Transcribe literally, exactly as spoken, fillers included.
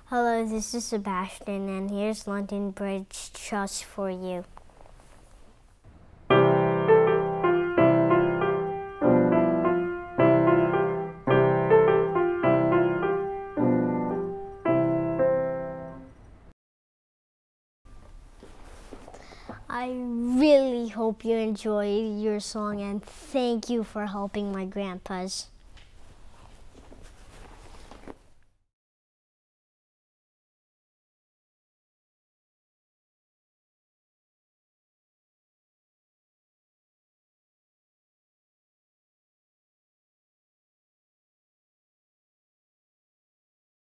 Hello, this is Sebastian, and here's London Bridge just for you. I really hope you enjoyed your song, and thank you for helping my grandpas.